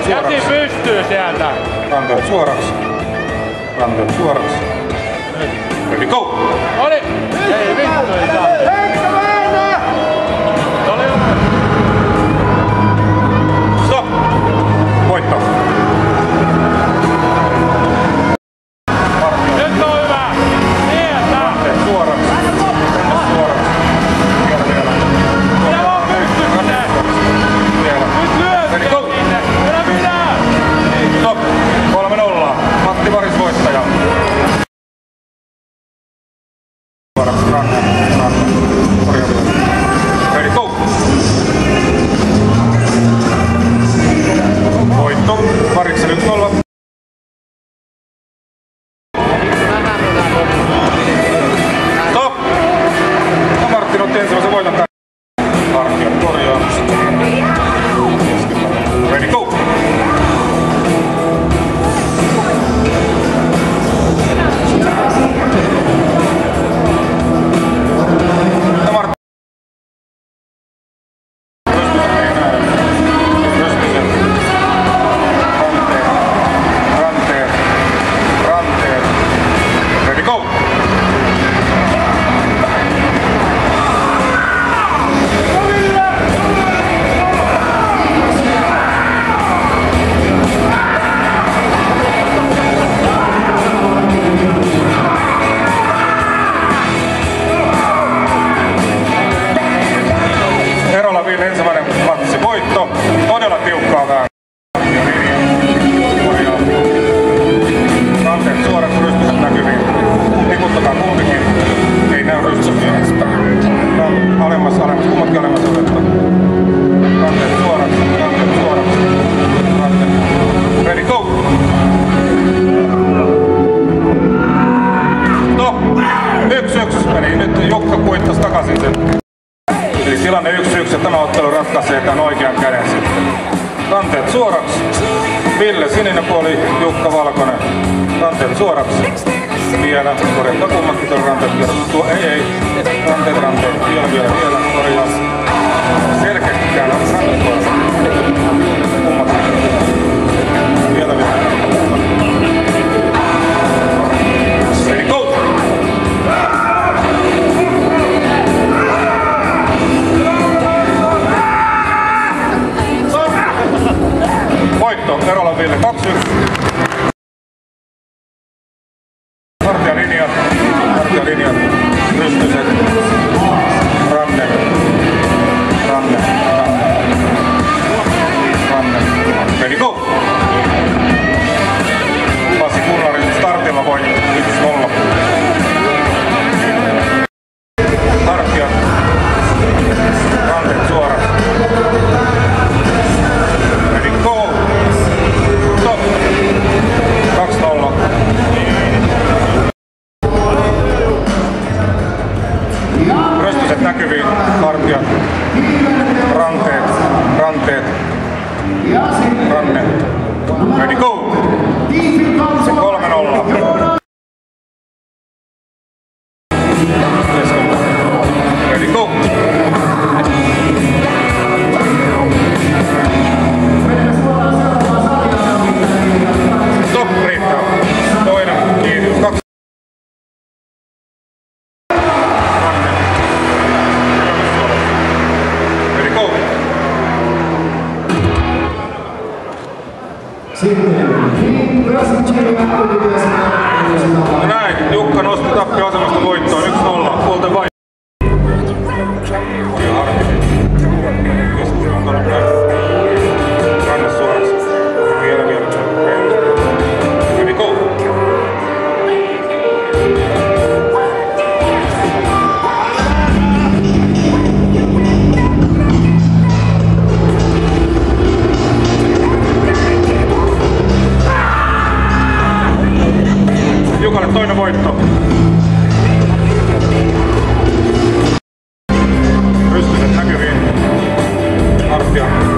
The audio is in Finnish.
suoraksi. Käsi pystyy sieltä. Ranteet suoraksi. Ranteet suoraksi. Ready, go! Oli! Ei vittu, ei saa. Oli hyvä. Stop! Voitto. Nyt on hyvä. Sieltä. Ranteet suoraksi. Ranteet suoraksi. Vielä. Minä vaan pystyn sinne. Vielä. Nyt lyö Ready, go! sinne. Minä. Stop! 3-0. Matti Varis voittaja. Suoraksi ranne. Korjaa vielä. Ready, go! Voitto. Variksen 1-0. Stop! No Martin otti ensimmäisen voiton tänne. Hartiat korjaa. Ready, go! No Martin. Ranteet. Ready, go! Erola Ville ensimmäinen matsi voitto. Todella tiukkaa vähän. Ranteet suoraksi, rystyset näkyviin. Tiputtakaa kumpikin. Ei näy rystyset. Alemmas, kummatkin alemmas otettu. Ranteet suoraksi, ranteet suoraksi. Ranteet. Ready, go! Stop! 1-1. Eli nyt Jukka kuittasi takaisin sen. Eli tilanne 1-1 ja tämä ottelu ratkaisee tämän oikean käden sitten. Ranteet suoraksi. Ville sininen puoli, Jukka valkoinen. Ranteet suoraksi. Vielä. Korjattaa kummatkin tuolla ranteet kierrottua. Ei. Ranteet. Vielä. Korjaa. Selkeästi käännä ranteet suoraksi. Kummatkin. Vielä. Ready, go! Voitto, Erola Ville 2-1. Hartialinjat, rystyset, ranne. Ready, go! Pasi Kullarin startilla voi 1-0. Hartiat, ranteet suoraksi. Ready, go! Stop! 2-0. Rystyset näkyviin, hartiat, ranteet, ranne. Ready, go! 3-0. Ready, go! Stop, riittää. Toinen, kiinni. 2. Ready, go! No näin, Jukka nosti tappioasemasta voittoon 1-0. Puolten vai. Ranne suoraksi. Vielä. Ready, go! Jukalle toinen voitto. Rystyset näkyviin. Hartia.